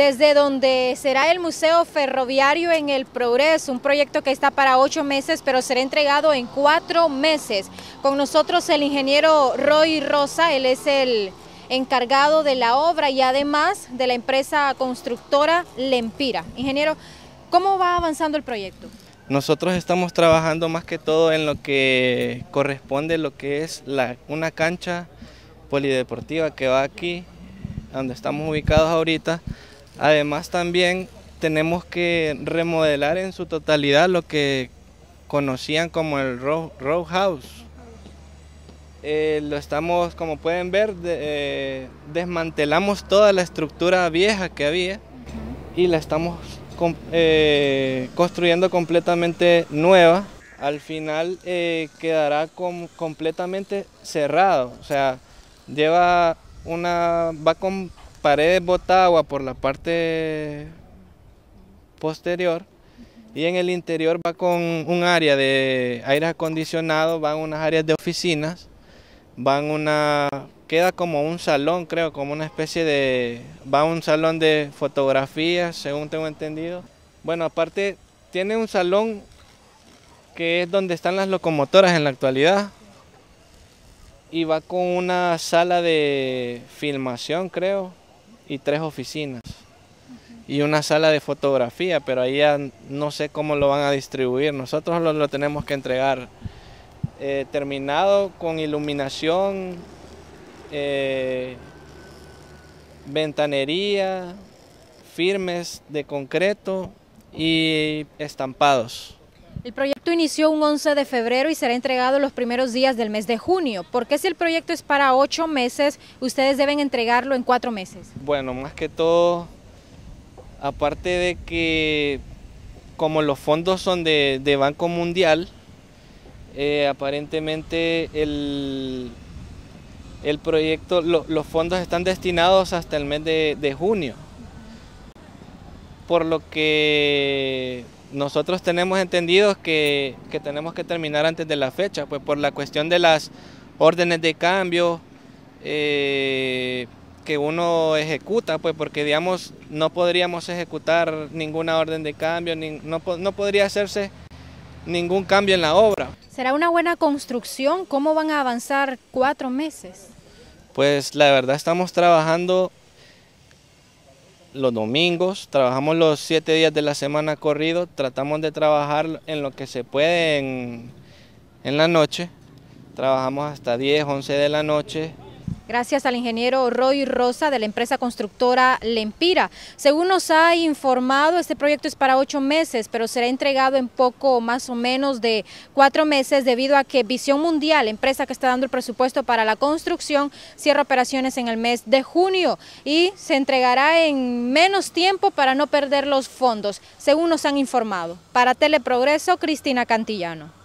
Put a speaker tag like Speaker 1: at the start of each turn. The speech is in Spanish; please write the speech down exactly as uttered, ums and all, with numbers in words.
Speaker 1: desde donde será el Museo Ferroviario en el Progreso, un proyecto que está para ocho meses, pero será entregado en cuatro meses. Con nosotros el ingeniero Roy Rosa, él es el encargado de la obra y además de la empresa constructora Lempira. Ingeniero, ¿cómo va avanzando el proyecto?
Speaker 2: Nosotros estamos trabajando más que todo en lo que corresponde lo que es la, una cancha polideportiva que va aquí, donde estamos ubicados ahorita. Además también tenemos que remodelar en su totalidad lo que conocían como el row, row house. Eh, lo estamos, como pueden ver, de, eh, desmantelamos toda la estructura vieja que había y la estamos con, eh, construyendo completamente nueva. Al final eh, quedará com, completamente cerrado, o sea, lleva una, va con paredes botagua por la parte posterior y en el interior va con un área de aire acondicionado, van unas áreas de oficinas, van una, queda como un salón, creo, como una especie de, va un salón de fotografías, según tengo entendido. Bueno, aparte tiene un salón que es donde están las locomotoras en la actualidad, y va con una sala de filmación, creo, y tres oficinas, y una sala de fotografía, pero ahí ya no sé cómo lo van a distribuir. Nosotros lo, lo tenemos que entregar eh, terminado, con iluminación, eh, ventanería, firmes de concreto y estampados.
Speaker 1: El proyecto inició un once de febrero y será entregado los primeros días del mes de junio. ¿Por qué si el proyecto es para ocho meses, ustedes deben entregarlo en cuatro meses?
Speaker 2: Bueno, más que todo, aparte de que como los fondos son de, de Banco Mundial, eh, aparentemente el, el proyecto, lo, los fondos están destinados hasta el mes de, de junio, por lo que nosotros tenemos entendido que, que tenemos que terminar antes de la fecha, pues por la cuestión de las órdenes de cambio eh, que uno ejecuta, pues porque digamos no podríamos ejecutar ninguna orden de cambio, ni, no, no podría hacerse ningún cambio en la obra.
Speaker 1: ¿Será una buena construcción? ¿Cómo van a avanzar cuatro meses?
Speaker 2: Pues la verdad estamos trabajando los domingos, trabajamos los siete días de la semana corrido, tratamos de trabajar en lo que se puede en, en la noche, trabajamos hasta diez, once de la noche.
Speaker 1: Gracias al ingeniero Roy Rosa de la empresa constructora Lempira. Según nos ha informado, este proyecto es para ocho meses, pero será entregado en poco más o menos de cuatro meses debido a que Visión Mundial, empresa que está dando el presupuesto para la construcción, cierra operaciones en el mes de junio y se entregará en menos tiempo para no perder los fondos, según nos han informado. Para Teleprogreso, Cristina Cantillano.